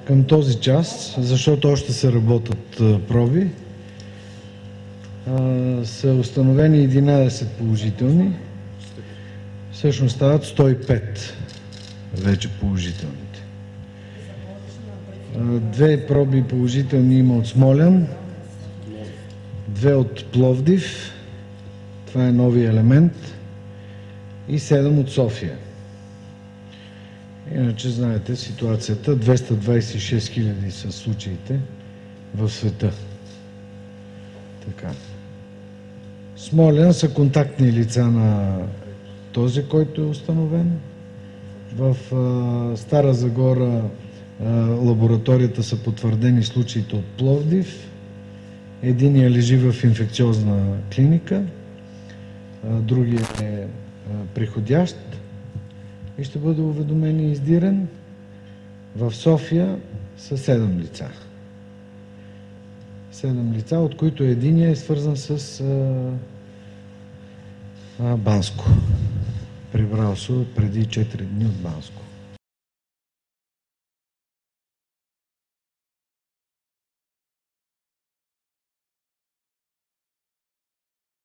Към този час, защото още се работят проби, са установени 11 положителни. Всъщност стават 105 вече положителните. 2 проби положителни има от Смолян, 2 от Пловдив, това е новия елемент, и 7 от София. Иначе знаете ситуацията, 226 хиляди са случаите в света. Така. Смолян са контактни лица на този, който е установен. В Стара Загора лабораторията са потвърдени случаите от Пловдив. Единият лежи в инфекциозна клиника, другият е приходящ и ще бъде уведомен и издирен. В София са 7 лица. 7 лица, от които единият е свързан с Банско. Прибрал се преди 4 дни от Банско.